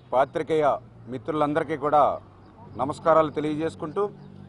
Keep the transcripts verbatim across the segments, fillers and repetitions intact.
పాత్రికేయ మిత్రులందరికీ కూడా నమస్కారాలు తెలియజేసుకుంటూ,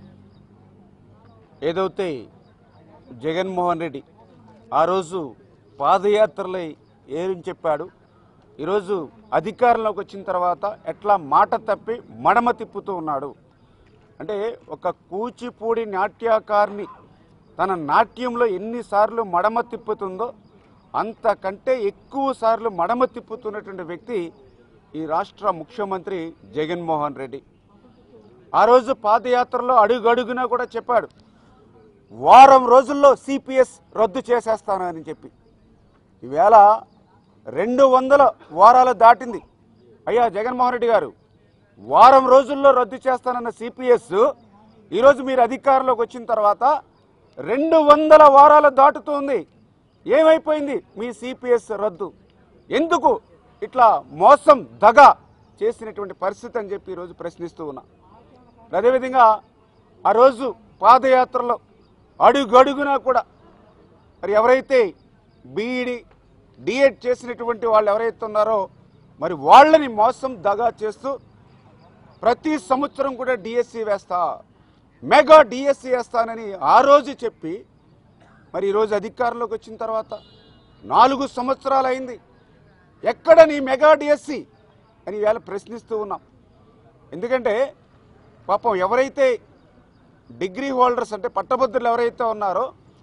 ఏదైతే జగన్మోహన్ రెడ్డి ఆ రోజు పాదయాత్రలో ఏం చెప్పాడు, ఈరోజు అధికారంలోకి వచ్చిన తర్వాత ఎట్లా మాట తప్పి మడమ తిప్పుతూ ఉన్నాడు అంటే, ఒక కూచిపూడి నాట్యకారిని తన నాట్యంలో ఎన్నిసార్లు మడమ తిప్పుతుందో అంతకంటే ఎక్కువ సార్లు మడమ తిప్పుతున్నటువంటి వ్యక్తి ఈ రాష్ట్ర ముఖ్యమంత్రి జగన్మోహన్ రెడ్డి. ఆ రోజు పాదయాత్రలో అడుగడుగునా కూడా చెప్పాడు, వారం రోజుల్లో సిపిఎస్ రద్దు చేసేస్తానని చెప్పి. ఈవేళ రెండు వందల వారాలు దాటింది. అయ్యా జగన్మోహన్ రెడ్డి గారు, వారం రోజుల్లో రద్దు చేస్తానన్న సిపిఎస్ ఈరోజు మీరు అధికారంలోకి వచ్చిన తర్వాత రెండు వందల వారాలు దాటుతుంది. ఏమైపోయింది మీ సిపిఎస్ రద్దు? ఎందుకు ఇట్లా మోసం దగ చేసినటువంటి పరిస్థితి అని చెప్పి ఈరోజు ప్రశ్నిస్తూ ఉన్నా. అదేవిధంగా ఆ రోజు పాదయాత్రలో అడుగడుగునా కూడా మరి ఎవరైతే బీఈడి డిఎడ్ చేసినటువంటి వాళ్ళు ఎవరైతే ఉన్నారో మరి వాళ్ళని మోసం దగా చేస్తూ ప్రతి సంవత్సరం కూడా డిఎస్సి వేస్తా, మెగా డిఎస్సి వేస్తానని ఆ రోజు చెప్పి మరి ఈరోజు అధికారంలోకి వచ్చిన తర్వాత నాలుగు సంవత్సరాలు అయింది. ఎక్కడ నీ మెగా డిఎస్సి అని ఇవాళ ప్రశ్నిస్తూ ఉన్నాం. ఎందుకంటే పాపం ఎవరైతే డిగ్రీ హోల్డర్స్ అంటే పట్టభద్రులు ఎవరైతే ఉన్నారో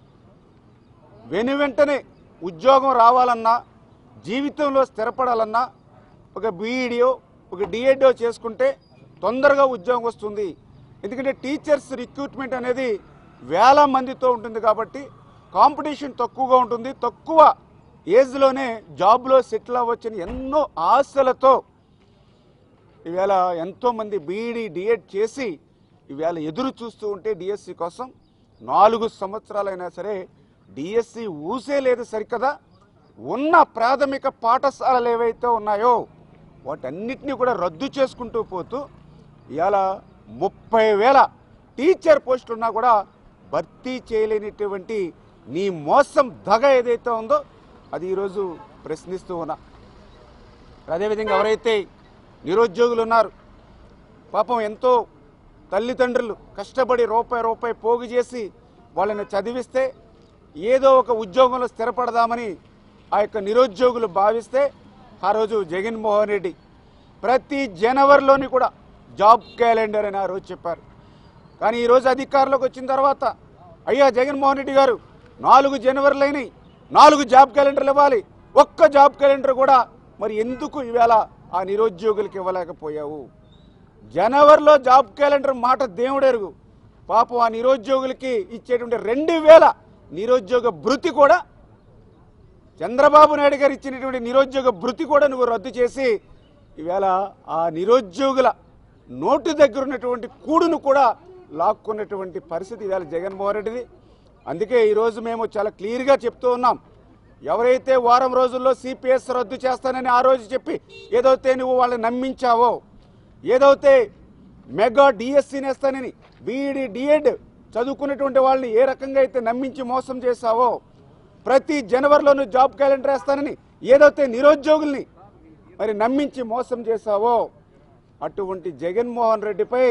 వెను వెంటనే ఉద్యోగం రావాలన్నా, జీవితంలో స్థిరపడాలన్నా ఒక బీఈడియో ఒక డిఎడ్ఓ చేసుకుంటే తొందరగా ఉద్యోగం వస్తుంది. ఎందుకంటే టీచర్స్ రిక్రూట్మెంట్ అనేది వేల మందితో ఉంటుంది కాబట్టి కాంపిటీషన్ తక్కువగా ఉంటుంది. తక్కువ ఏజ్లోనే జాబ్లో సెటిల్ అవ్వచ్చని ఎన్నో ఆశలతో ఈవేళ ఎంతోమంది బీఈడి డిఎడ్ చేసి ఈవేళ ఎదురు చూస్తూ ఉంటే డిఎస్సి కోసం నాలుగు సంవత్సరాలైనా సరే డిఎస్సి ఊసే లేదు సరికదా. ఉన్న ప్రాథమిక పాఠశాలలు ఏవైతే ఉన్నాయో వాటన్నిటినీ కూడా రద్దు చేసుకుంటూ పోతూ ఇవాళ ముప్పై వేల టీచర్ పోస్టులు ఉన్నా కూడా భర్తీ చేయలేనిటువంటి నీ మోసం దగ ఏదైతే ఉందో అది ఈరోజు ప్రశ్నిస్తూ ఉన్నా. అదేవిధంగా ఎవరైతే నిరుద్యోగులు ఉన్నారు, పాపం ఎంతో తల్లిదండ్రులు కష్టపడి రూపాయి రూపాయి పోగు చేసి వాళ్ళని చదివిస్తే ఏదో ఒక ఉద్యోగంలో స్థిరపడదామని ఆ యొక్క నిరుద్యోగులు భావిస్తే ఆ రోజు జగన్మోహన్ రెడ్డి ప్రతి జనవరిలోని కూడా జాబ్ క్యాలెండర్ అని ఆ రోజు చెప్పారు. కానీ ఈరోజు అధికారంలోకి వచ్చిన తర్వాత అయ్యా జగన్మోహన్ రెడ్డి గారు నాలుగు జనవరిలైనవి, నాలుగు జాబ్ క్యాలెండర్లు ఇవ్వాలి, ఒక్క జాబ్ క్యాలెండర్ కూడా మరి ఎందుకు ఈవేళ ఆ నిరుద్యోగులకు ఇవ్వలేకపోయావు? జనవరిలో జాబ్ క్యాలెండర్ మాట దేవుడెరుగు. పాపం ఆ నిరుద్యోగులకి ఇచ్చేటువంటి రెండు వేల నిరుద్యోగ భృతి కూడా చంద్రబాబు నాయుడు గారు ఇచ్చినటువంటి నిరుద్యోగ భృతి కూడా నువ్వు రద్దు చేసి ఈవేళ ఆ నిరుద్యోగుల నోటు దగ్గర ఉన్నటువంటి కూడును కూడా లాక్కున్నటువంటి పరిస్థితి ఈవేళ జగన్మోహన్ రెడ్డిది. అందుకే ఈరోజు మేము చాలా క్లియర్గా చెప్తూ ఉన్నాం, ఎవరైతే వారం రోజుల్లో సిపిఎస్ రద్దు చేస్తానని ఆ రోజు చెప్పి ఏదైతే నువ్వు వాళ్ళని నమ్మించావో, ఏదైతే మెగా డిఎస్సి నేస్తానని బీఈడి డిఎడ్ చదువుకున్నటువంటి వాళ్ళని ఏ రకంగా అయితే నమ్మించి మోసం చేశావో, ప్రతి జనవరిలోనూ జాబ్ క్యాలెండర్ వేస్తానని ఏదైతే నిరుద్యోగుల్ని మరి నమ్మించి మోసం చేశావో అటువంటి జగన్మోహన్ రెడ్డిపై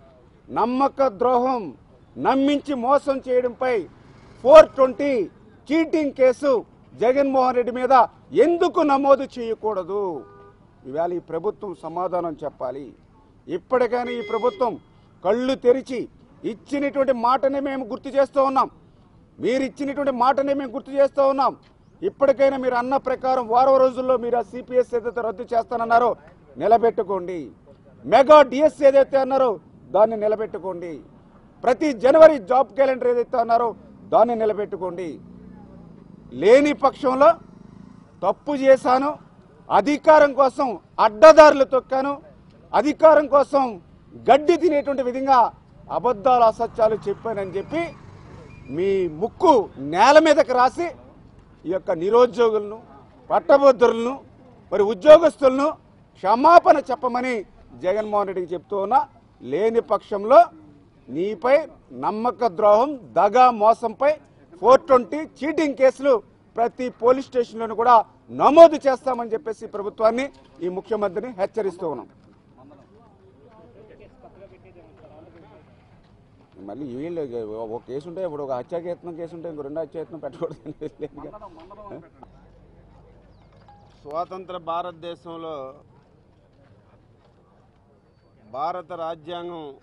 నమ్మక ద్రోహం, నమ్మించి మోసం చేయడంపై four twenty cheating case Jaganmohan Reddy మీద ఎందుకు నమోదు చేయకూడదు? ఇవాళ ఈ ప్రభుత్వం సమాధానం చెప్పాలి. ఇప్పటికైనా ఈ ప్రభుత్వం కళ్ళు తెరిచి ఇచ్చినటువంటి మాటనే మేము గుర్తు చేస్తూ ఉన్నాం. మీరు ఇచ్చినటువంటి మాటనే మేము గుర్తు చేస్తూ ఉన్నాం. ఇప్పటికైనా మీరు అన్న ప్రకారం వారం రోజుల్లో మీరు ఆ సిపిఎస్ ఏదైతే రద్దు చేస్తానన్నారో నిలబెట్టుకోండి. మెగా డిఎస్ ఏదైతే అన్నారో దాన్ని నిలబెట్టుకోండి. ప్రతి జనవరి జాబ్ క్యాలెండర్ ఏదైతే అన్నారో దాన్ని నిలబెట్టుకోండి. లేని పక్షంలో తప్పు చేశాను, అధికారం కోసం అడ్డదారులు తొక్కాను, అధికారం కోసం గడ్డి తినేటువంటి విధంగా అబద్ధాలు అసత్యాలు చెప్పానని చెప్పి మీ ముక్కు నేల మీదకి రాసి ఈ యొక్క నిరుద్యోగులను, పట్టభద్రులను, మరి ఉద్యోగస్తులను క్షమాపణ చెప్పమని జగన్మోహన్ రెడ్డికి చెప్తూ ఉన్నా. లేని పక్షంలో నీపై నమ్మక ద్రోహం, దగా, మోసంపై ఫోర్ ట్వంటీ చీటింగ్ కేసులు ప్రతి పోలీస్ స్టేషన్లోనూ కూడా నమోదు చేస్తామని చెప్పేసి ప్రభుత్వాన్ని ఈ ముఖ్యమంత్రిని హెచ్చరిస్తూ ఉన్నాం. మళ్ళీ వీళ్ళు ఒక కేసు ఉంటే ఇప్పుడు ఒక హత్యాయత్నం కేసు ఉంటే ఇంకో రెండు హత్యాయత్నం పెట్టకూడదు. స్వాతంత్ర భారతదేశంలో భారత రాజ్యాంగం